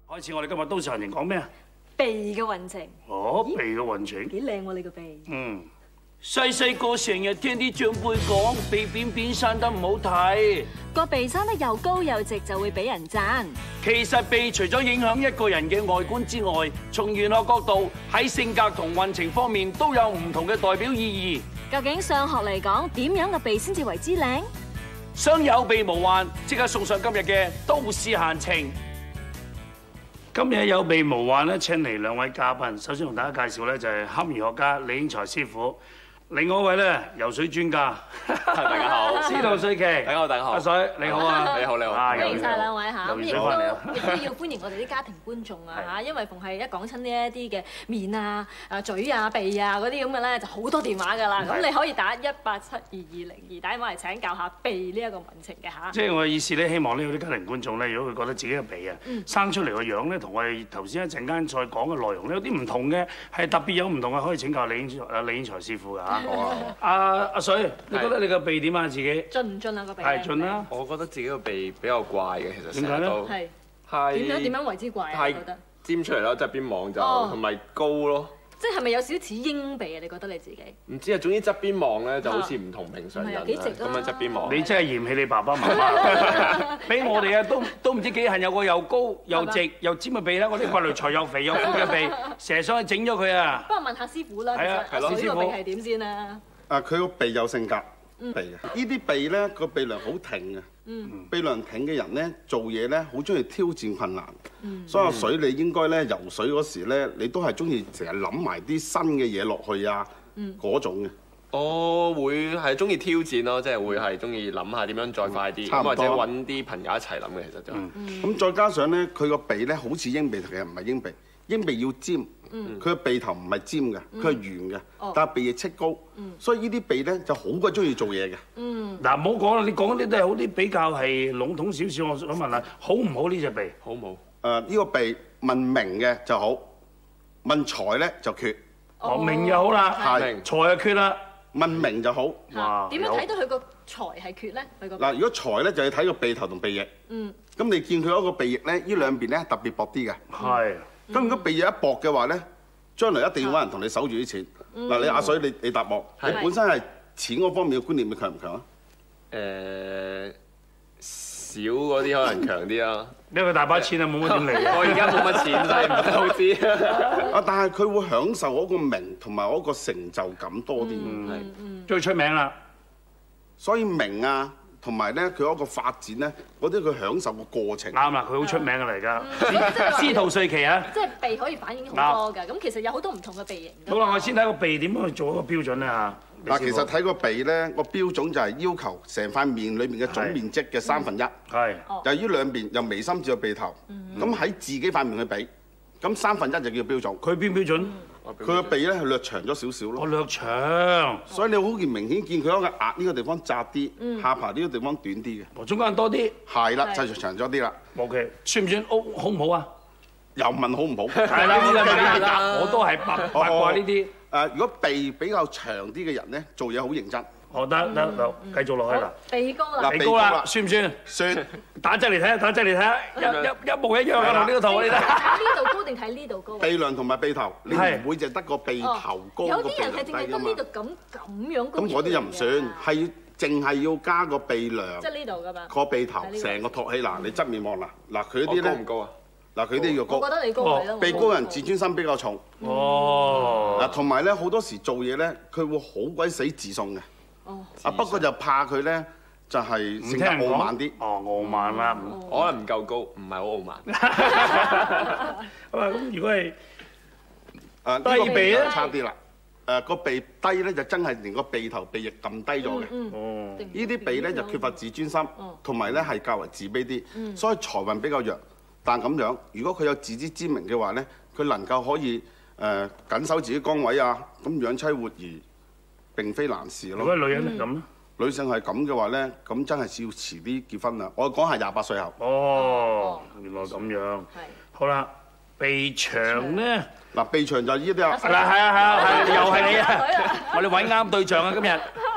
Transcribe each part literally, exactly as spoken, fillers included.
開始我哋今日都市行情講咩啊？ 鼻嘅運程。 哦，鼻嘅運程。 幾靚喎你個鼻。 嗯。細細個成日聽啲長輩講鼻扁扁生得唔好睇， 個鼻生得又高又直就會俾人讚。 其實鼻除咗影響一個人嘅外觀之外，從玄學角度喺性格同運程方面都有唔同嘅代表意義。 究竟上學嚟講，點樣嘅鼻先至為之靚？ 想有鼻無患，即刻送上今日嘅都市閒情。今日有鼻無患咧，請嚟兩位嘉賓。首先同大家介紹咧，就係堪輿學家李英才師傅。另外一位咧，游水專家， 大家好， 司徒瑞琪， 大家好，大家好， 阿水你好啊， 你好你好， 歡迎曬兩位嚇，咁亦都亦都要歡迎我哋啲家庭觀眾啊嚇，因為逢係一講親呢一啲嘅面啊、啊嘴啊、鼻啊嗰啲咁嘅咧，就好多電話㗎啦，咁你可以打一八七二二零二打電話嚟請教下鼻呢一個運程嘅嚇。 即係我嘅意思咧，希望呢有啲家庭觀眾咧，如果佢覺得自己嘅鼻啊生出嚟個樣咧，同我哋頭先一陣間再講嘅內容咧有啲唔同嘅，係特別有唔同嘅，可以請教李英啊李英才師傅㗎嚇。好啊，阿阿水，你覺得你個鼻點啊？自己盡唔盡啊個鼻？ 係盡啦。 我覺得自己個鼻比較怪嘅，其實點解咧？ 係係點樣點樣為之怪啊？ 太覺得尖出嚟咯，側邊望就同埋高咯。 即係咪有少少似鷹鼻啊？你覺得你自己？ 唔知啊，總之側邊望咧就好似唔同平常人幾直咁樣側邊望。 你真係嫌棄你爸爸媽媽，俾我哋啊都都唔知幾恨有個又高又直又尖嘅鼻啦，我啲骨嚟財又肥又闊嘅鼻，成日想去整咗佢啊！ 不過問下師傅啦， 係啊， 其實水個鼻係點先啊？ 啊，佢個鼻有性格，鼻嘅呢啲鼻咧個鼻梁好挺嘅，鼻梁挺嘅人咧做嘢咧好中意挑戰困難，所以阿水你應該咧游水嗰時咧，你都係中意成日諗埋啲新嘅嘢落去啊，嗰種嘅。 我會係中意挑戰咯，即係會係中意諗下點樣再快啲， 差唔多或者揾啲朋友一齊諗嘅，其實就係。 咁再加上咧，佢個鼻咧好似鷹鼻，其實唔係鷹鼻，鷹鼻要尖，佢個鼻頭唔係尖嘅，佢係圓嘅，但係鼻翼戚高，所以呢啲鼻咧就好鬼中意做嘢嘅。 嗱，唔好講啦，你講嗰啲都係好啲比較係籠統少少，我想問下，好唔好呢隻鼻？ 好冇？ 誒呢個鼻問名嘅就好，問財咧就缺。 哦，名又好啦， 係財又缺啦。 問名就好。 哇！ 點樣睇到佢個財係缺咧？佢個嗱，如果財咧就要睇個鼻頭同鼻翼。嗯。咁你見佢嗰個鼻翼咧，呢兩邊咧特別薄啲嘅。 係。 咁如果鼻翼一薄嘅話咧，將來一定要揾人同你守住啲錢。嗱，你阿水你你答我，你本身係錢嗰方面嘅觀念，你強唔強啊？ 誒少嗰啲可能強啲啦。 因為大把錢啊，冇乜點嚟啊！ 我而家冇乜錢，所以唔係好知。 啊，但係佢會享受嗰個名同埋嗰個成就感多啲。 嗯，最出名啦。 所以名啊，同埋咧佢嗰個發展咧，嗰啲佢享受個過程。 啱啦，佢好出名㗎啦而家。司徒瑞琪啊！ 即係鼻可以反映好多㗎，咁其實有好多唔同嘅鼻型。 好啦，我先睇個鼻點樣去做一個標準咧嚇。 嗱，其實睇個鼻咧，個標準就係要求成塊面裏面嘅總面積嘅三分一。 係。 就呢兩邊由眉心至到鼻頭，咁喺自己塊面去比，咁三分一就叫標準。 佢邊標準？ 佢個鼻咧係略長咗少少咯。 我略長。 所以你好見明顯見佢嗰個額呢個地方窄啲，下巴呢個地方短啲嘅。 我中間多啲。 係啦，就長咗啲啦。 O K， 算唔算 O 好唔好啊？ 又問好唔好？ 係啦，呢啲問你答，我都係八八卦呢啲。 誒，如果鼻比較長啲嘅人咧，做嘢好認真。 好得得得，繼續落去啦。 鼻高啦， 鼻高啦，算唔算？ 算。 打側嚟睇下，打側嚟睇下，一一一模一樣啊！同呢個圖你睇。 睇呢度高定睇呢度高？ 鼻梁同埋鼻頭，你唔會淨得個鼻頭高， 有啲人係淨係得呢度咁咁樣高。 咁嗰啲就唔算，係淨係要加個鼻梁。 即係呢度㗎嘛？ 個鼻頭成個托起嗱，你側面望嗱，嗱佢啲咧高唔高啊？ 嗱佢啲要高。 我覺得你高係咯。 鼻高人自尊心比較重。 哦。 嗱，同埋咧好多時做嘢咧，佢會好鬼死自信嘅。哦。啊，不過就怕佢咧，就係性格傲慢啲。 哦，傲慢啦。 我可能唔夠高，唔係好傲慢。 咁啊，咁如果係誒低鼻咧，差啲啦。誒個鼻低咧，就真係連個鼻頭鼻翼撳低咗嘅。哦。呢啲鼻咧就缺乏自尊心，同埋咧係較為自卑啲，所以財運比較弱。但咁樣，如果佢有自知之明嘅話咧，佢能夠可以誒緊守自己崗位啊，咁養妻活兒並非難事咯。 如果女人係咁咧， 女性係咁嘅話咧，咁真係要遲啲結婚啦。我講係廿八歲後。 哦，原來咁樣。係。好啦，鼻長咧， 嗱鼻長就呢啲啊。 嗱係啊係啊係，又係你啊！我哋揾啱對象啊今日。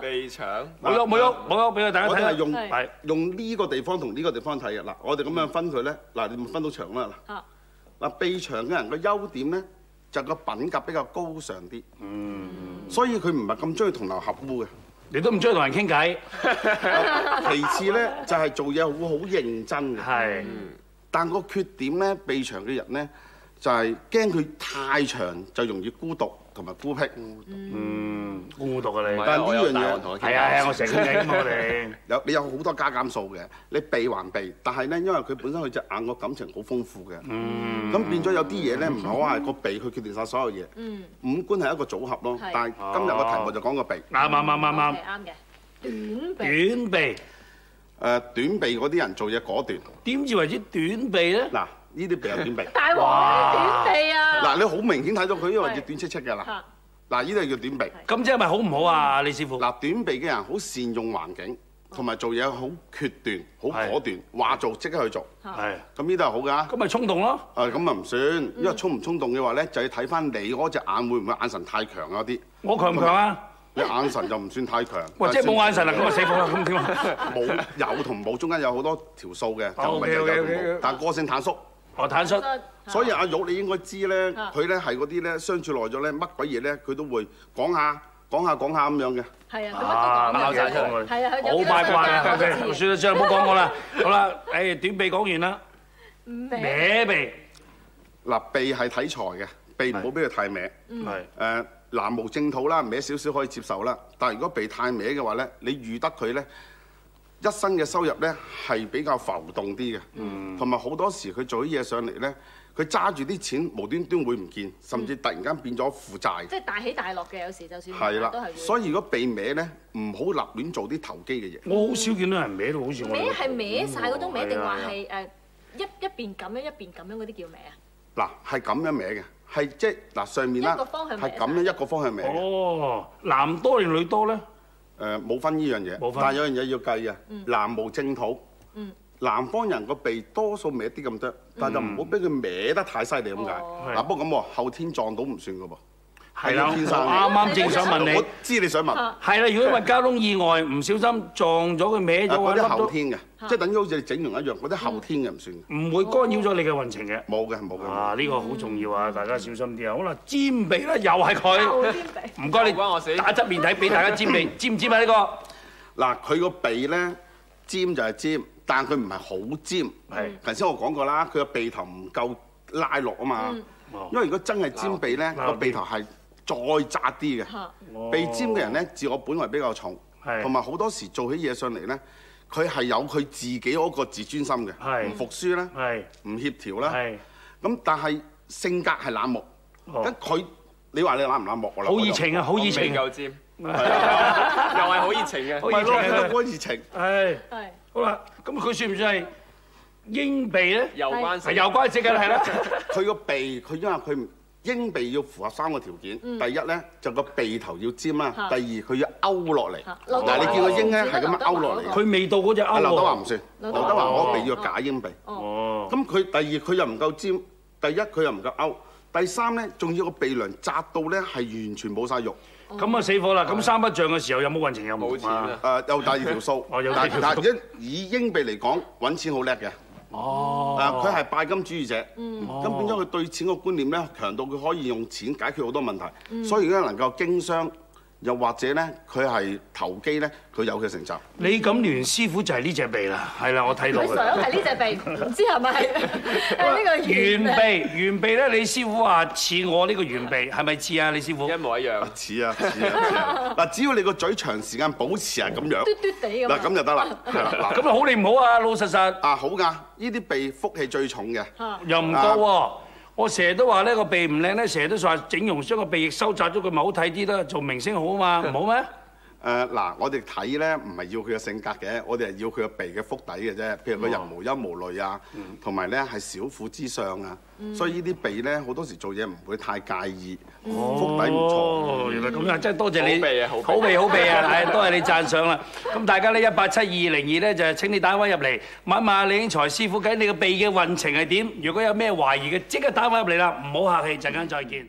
鼻腸冇喐冇喐冇喐，俾大家睇下。 我哋係用係用呢個地方同呢個地方睇嘅嗱，我哋咁樣分佢咧，嗱你咪分到長啦嗱。嗱鼻長嘅人個優點咧，就個品格比較高尚啲，嗯，所以佢唔係咁中意同流合污嘅。 你都唔中意同人傾偈。 其次咧就係做嘢會好認真嘅， 係。 但個缺點咧，鼻長嘅人咧就係驚佢太長就容易孤獨同埋孤僻。 嗯，孤獨啊你。 但呢樣嘢係啊係啊，我成日傾偈嘛我哋。 有你有好多加減數嘅，你避還避，但係咧因為佢本身佢隻眼個感情好豐富嘅，咁變咗有啲嘢咧唔係話係個鼻去決定晒所有嘢，五官係一個組合咯。但係今日個題目就講個鼻。 啱啱啱啱啱。 啱嘅。短鼻。 短鼻。 誒短鼻嗰啲人做嘢果斷。 點至為之短鼻咧？ 嗱，呢啲鼻係短鼻。 大王短鼻啊！ 嗱，你好明顯睇到佢呢個係短戚戚嘅啦。嗱，呢啲叫短鼻。 咁即係咪好唔好啊，李師傅？ 嗱，短鼻嘅人好善用環境，同埋做嘢好決斷、好果斷，話做即刻去做。 係。 咁呢啲係好㗎。 咁咪衝動咯。 誒，咁啊唔算，因為衝唔衝動嘅話咧，就要睇翻你嗰隻眼會唔會眼神太強啊啲。 我強唔強啊？ 你眼神就唔算太強。 哇！即係冇眼神啦，咁啊死火啦，咁點啊？ 冇有同冇中間有好多條數嘅，就唔係有同冇。但個性坦率。 我坦率。 所以阿玉你應該知咧，佢咧係嗰啲咧相處耐咗咧，乜鬼嘢咧佢都會講下講下講下咁樣嘅。 係啊，佢乜都講嘅。 拋曬出去。 係啊，佢好八卦啊！OK，算啦算啦，唔好講我啦。好啦，誒短鼻講完啦。歪鼻。 嗱，鼻係睇財嘅，鼻唔好俾佢太歪。係。誒。南無正土啦，歪少少可以接受啦。但係如果鼻太歪嘅話咧，你遇得佢咧，一生嘅收入咧係比較浮動啲嘅，同埋好多時佢做啲嘢上嚟咧，佢揸住啲錢無端端會唔見，甚至突然間變咗負債。即係大起大落嘅，有時就算係啦， 都係會。 所以如果鼻歪咧，唔好立亂做啲投機嘅嘢。 我好少見到人歪到好似我。 歪係歪晒嗰種歪，定話係誒一一邊咁樣一邊咁樣嗰啲叫歪啊？ 嗱，係咁樣歪嘅。係即係嗱上面啦，係咁樣一個方向歪。 哦，男多定女多咧？ 誒冇分呢樣嘢，但係有樣嘢要計嘅。南無正土，南方人個鼻多數歪啲咁多，但係就唔好俾佢歪得太犀利咁解。嗱不過咁喎，後天撞到唔算嘅噃。係啦，啱啱正想問你， 我知你想問。 係啦，如果因為交通意外唔小心撞咗佢歪咗， 嗰啲後天嘅，即係等於好似你整容一樣，嗰啲後天嘅唔算。 唔會干擾咗你嘅運程嘅。 冇嘅，冇嘅。 啊，呢個好重要啊，大家小心啲啊！好啦，尖鼻咧又係佢。唔該你關我事。打側面睇俾大家尖鼻，尖唔尖啊呢個？ 嗱，佢個鼻咧尖就係尖，但係佢唔係好尖。係。頭先我講過啦，佢個鼻頭唔夠拉落啊嘛。因為如果真係尖鼻咧，個鼻頭係再窄啲嘅，鼻尖嘅人咧自我本位比較重，同埋好多時做起嘢上嚟咧，佢係有佢自己嗰個自尊心嘅，唔服輸啦，唔協調啦，咁但係性格係冷漠，咁佢你話你冷唔冷漠？ 好熱情啊，好熱情， 夠尖，又係好熱情嘅， 咪咯，佢好熱情， 係，好啦，咁佢算唔算係鷹鼻咧？ 有關係， 有關係嘅係啦， 佢個鼻佢因為佢唔。鷹鼻要符合三個條件，第一咧就個鼻頭要尖啦，第二佢要勾落嚟。嗱，你見個鷹咧係咁樣勾落嚟， 佢未到嗰隻勾喎。 劉德華唔算，劉德華嗰個鼻要假鷹鼻。哦。咁佢第二佢又唔夠尖，第一佢又唔夠勾，第三咧仲要個鼻梁窄到咧係完全冇晒肉。 咁啊死火啦！咁三不像嘅時候有冇運程有冇？ 冇錢啊！ 誒又第二條數。 哦，有第二條數。 但係以鷹鼻嚟講，揾錢好叻嘅。 哦， 誒佢係拜金主義者，咁變咗佢對錢個觀念咧強到佢可以用錢解決好多問題，所以而家能夠經商，又或者咧佢係投機咧，佢有佢成就。 李錦聯師傅就係呢隻鼻啦，係啦，我睇到佢。 佢想係呢隻鼻，唔知係咪係呢個圓鼻？圓鼻咧，李師傅話似我呢個圓鼻，係咪似啊？李師傅一模一樣， 似啊似啊！嗱，只要你個嘴長時間保持係咁樣， 嘟嘟地咁， 嗱咁就得啦。 咁啊好定唔好啊？老實實啊好㗎，呢啲鼻福氣最重嘅， 又唔夠喎。我成日都話呢個鼻唔靚咧，成日都話整容將個鼻翼收窄咗，佢咪好睇啲啦，做明星好啊嘛，唔好咩？ 誒嗱，我哋睇咧唔係要佢嘅性格嘅，我哋係要佢嘅鼻嘅腹底嘅啫。譬如佢人無憂無慮啊，同埋咧係小腹之上啊，所以呢啲鼻咧好多時做嘢唔會太介意，腹底唔錯。 原來咁樣，真係多謝你， 好鼻啊，好鼻好鼻啊！係多謝你讚賞啦。咁大家咧一八七二零二咧就請你打電話入嚟問一問李英財師傅，睇你個鼻嘅運程係點？如果有咩懷疑嘅，即刻打電話入嚟啦，唔好客氣，陣間再見。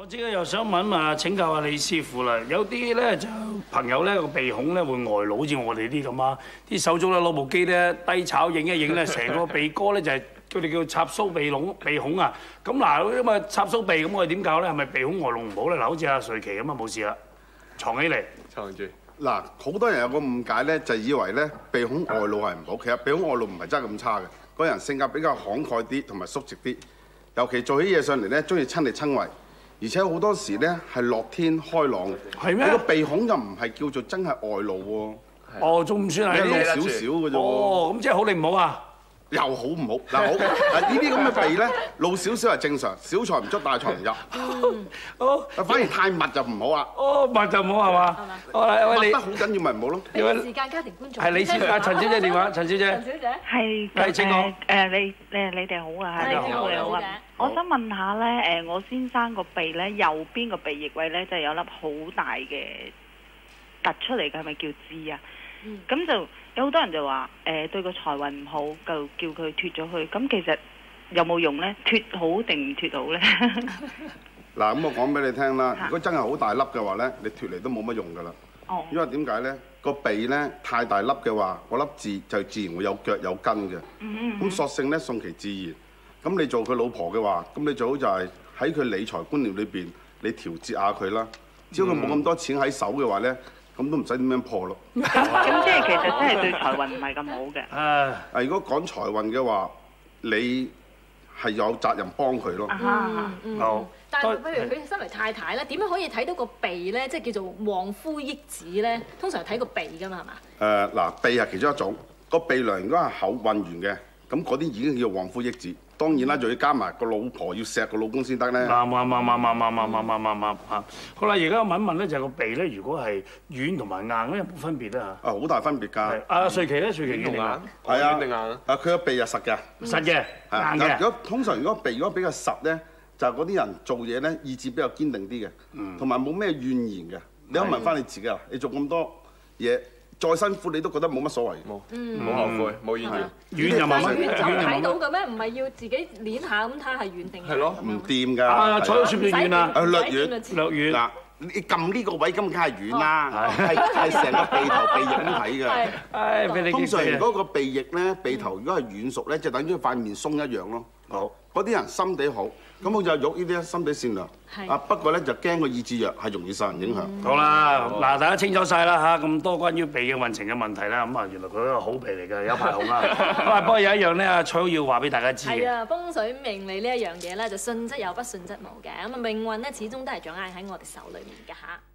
我自己又想問啊，請教下李師傅啦。有啲咧就朋友咧個鼻孔咧會外露，好似我哋啲咁啊，啲手足咧攞部機咧低炒影一影咧，成個鼻哥咧就係佢哋叫插蘇鼻孔鼻孔啊。咁嗱，咁啊插蘇鼻咁我哋點搞咧？係咪鼻孔外露唔好咧？嗱，好似阿瑞琪咁啊冇事啦，藏起嚟， 藏住。 嗱，好多人有個誤解咧，就以為咧鼻孔外露係唔好，其實鼻孔外露唔係真係咁差嘅。個人性格比較慷慨啲，同埋率直啲，尤其做起嘢上嚟咧，中意親力親為。而且好多時咧係樂天開朗，係咩？你個鼻孔又唔係叫做真係外露喎。哦，仲唔算係露少少嘅啫。哦，咁即係好定唔好啊？又好唔好？嗱好，嗱呢啲咁嘅鼻咧，露少少係正常，小財唔出大財唔入。哦，反而太密就唔好啦。哦，密就唔好係嘛？好啦，喂你。密得好緊要咪唔好咯。 俾個時間家庭觀眾。 係李小姐，陳小姐電話，陳小姐。 陳小姐。 係。 係請講。 誒你誒你哋好啊， 你好你好啊。 我想問下咧，誒我先生個鼻咧右邊個鼻翼位咧就有粒好大嘅突出嚟嘅，係咪叫痣啊？咁就有好多人就話誒對個財運唔好，就叫佢脫咗去。咁其實有冇用咧？脫好定唔脫好咧？ 嗱，咁我講俾你聽啦。如果真係好大粒嘅話咧，你脫嚟都冇乜用㗎啦。哦。因為點解咧？個鼻咧太大粒嘅話，嗰粒痣就自然會有腳有根嘅。嗯嗯。咁索性咧順其自然。咁你做佢老婆嘅話，咁你最好就係喺佢理財觀念裏邊，你調節下佢啦。只要佢冇咁多錢喺手嘅話咧，咁都唔使點樣破咯。 咁即係其實真係對財運唔係咁好嘅。誒， 啊，如果講財運嘅話，你係有責任幫佢咯。 嗯嗯。好。但係，不如佢身為太太咧，點樣可以睇到個鼻咧？即係叫做旺夫益子咧？通常睇個鼻㗎嘛，係嘛？ 誒嗱，鼻係其中一種。個鼻梁如果係厚運圓嘅，咁嗰啲已經叫旺夫益子。當然啦，仲要加埋個老婆要錫個老公先得咧。啱啱啱啱啱啱啱啱啱啱啱嚇！好啦，而家我問一問咧，就係個鼻咧，如果係軟同埋硬咧，有冇分別咧嚇？啊，好大分別㗎。阿瑞琪咧，瑞琪軟定硬？係啊，軟定硬啊？啊，佢個鼻係實嘅，實嘅，硬嘅。如果通常如果鼻如果比較實咧，就係嗰啲人做嘢咧意志比較堅定啲嘅，同埋冇咩怨言嘅。你可以問翻你自己啊，你做咁多嘢。再辛苦你都覺得冇乜所謂，冇冇後悔，冇怨言。軟又慢慢， 軟就睇到嘅咩？唔係要自己捏下咁睇下係軟定？係咯，唔掂㗎。 啊，坐到算唔算軟啊？ 略軟，略軟。嗱，你撳呢個位咁梗係軟啦，係係成個鼻頭鼻翼咁睇㗎。係，通常如果個鼻翼咧，鼻頭如果係軟熟咧，就等於塊面鬆一樣咯。好，嗰啲人心地好。咁好似阿玉呢啲心地善良，啊不過咧就驚個意志弱，係容易受人影響。好啦，嗱大家清楚晒啦嚇，咁多關於鼻嘅運程嘅問題啦，咁啊原來佢係一個好鼻嚟嘅，有排紅啊。不過有一樣咧，阿蔡好要話俾大家知嘅。係啊，風水命理呢一樣嘢咧，就信則有，不信則無嘅。咁啊命運咧，始終都係掌握喺我哋手裏面嘅嚇。